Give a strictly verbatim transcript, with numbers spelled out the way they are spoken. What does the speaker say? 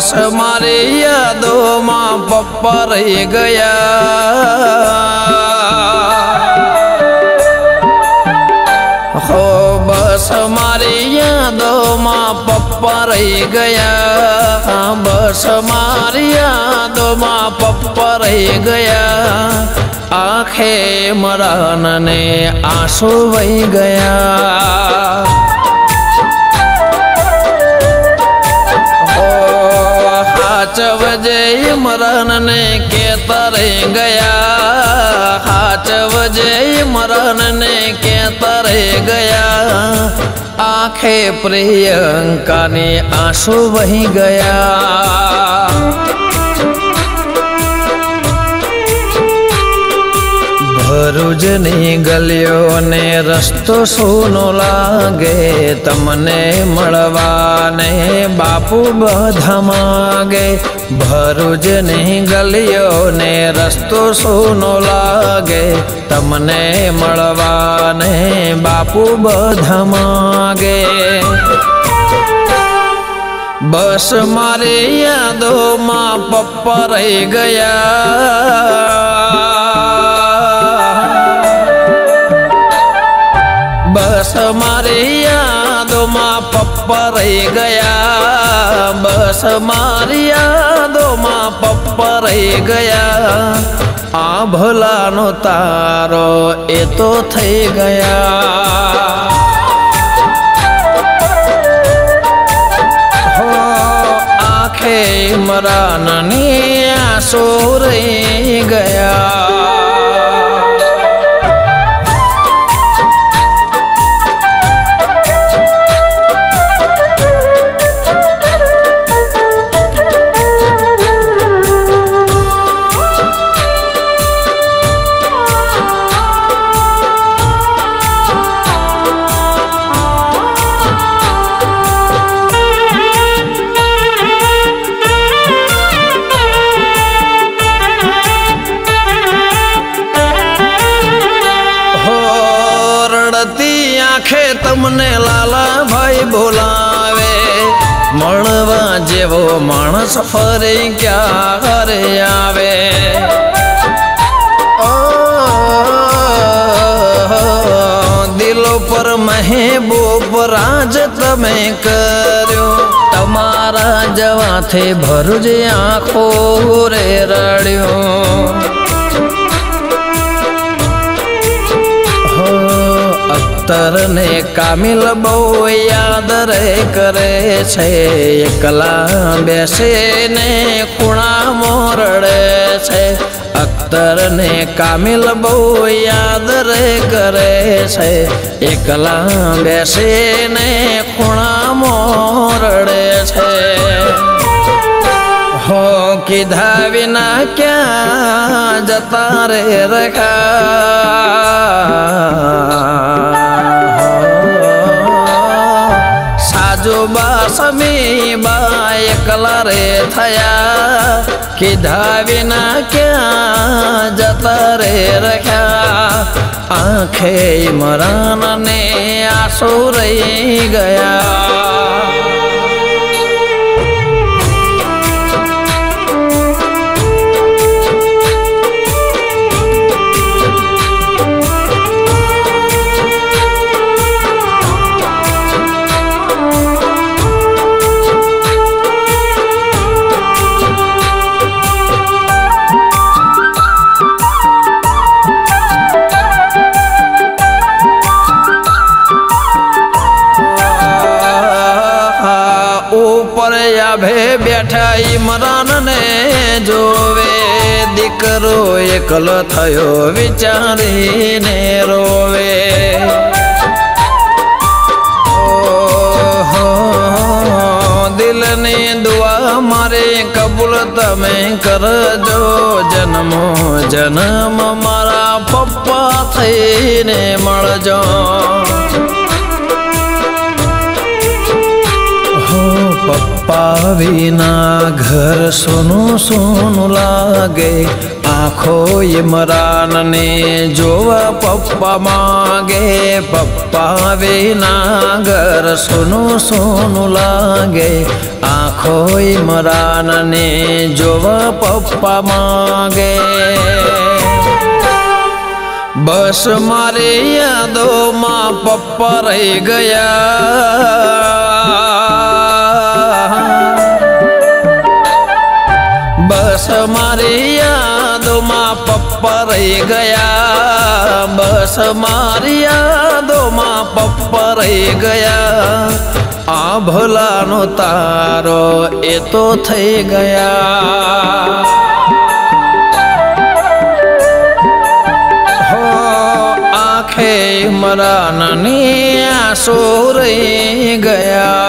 बस मारी यादों माँ पप्पा रह गया। हो बस मारी यादों माँ पप्पा रह गया। बस मारी यादों माँ पप्पा रह गया। आँखे मरान ने आंसू बह गया। हाच बजे मरण ने के तरे गया। हाच बजे मरण ने के तरे गया। आँखे प्रियंका ने आंसू बही गया। भरूचनी गलियों ने रस्तो सूनो लागे। तमने मळवाने बापू बधा मागे। भरूचनी गलियों ने रस्तो सूनो लागे। तमने मळवाने बापू बधा मागे। बस मारे यादों माँ पप्पा रह गया। बस मारे यादों माँ पप्पा रह गया। बस मारी यादों माँ पप्पा रह गया। आ भलानो तारो ए तो थई गया। हो आँखे मराननी आंसू रह गया। आँखे तमने लाला भाई बोलावे। मळवा जेवो माणस फरे क्या करे आवे। ओ दिलो पर महबूब राज तमे कर्यो। तमारा जवाथे भरूच आँखो रे रड्यो। अख्तर ने कामिल बहू याद रे करे छे। एकला बेसे ने खूणा मोरड़े छे। अख्तर ने कामिल बहू याद रे करे छे। एकला बेसे ने खूणा मोरड़े छे। हो कीधा विना क्या जता रे रखा। साजो बासमी बा एकला रे थया। कीधा विना क्या जता रे रखा। आँखे मरान ने आंसू रह गया। भे बैठा इमरान ने जोवे। दीकरो एकलो थयो विचारी ने रोवे। ओ दिल ने दुआ मारे कबूल तमे करजो। जन्मो जन्म मारा पप्पा थईने मळजो। पप्पा विना घर सुनु सुनु लागे। आँखो इमरान ने जोवा पप्पा मांगे पप्पा विना घर सुनु सुनु लागे। आँखो इमरान ने जोवा पप्पा मांगे। बस मारे यादों माँ पप्पा रह गया। बस मारे यादों माँ पप्पा रह गया। बस मारी यादों माँ पप्पा रह गया। आ भलानो तारो ए तो थई गया। आँखे इमरान ने आंसू रह गया।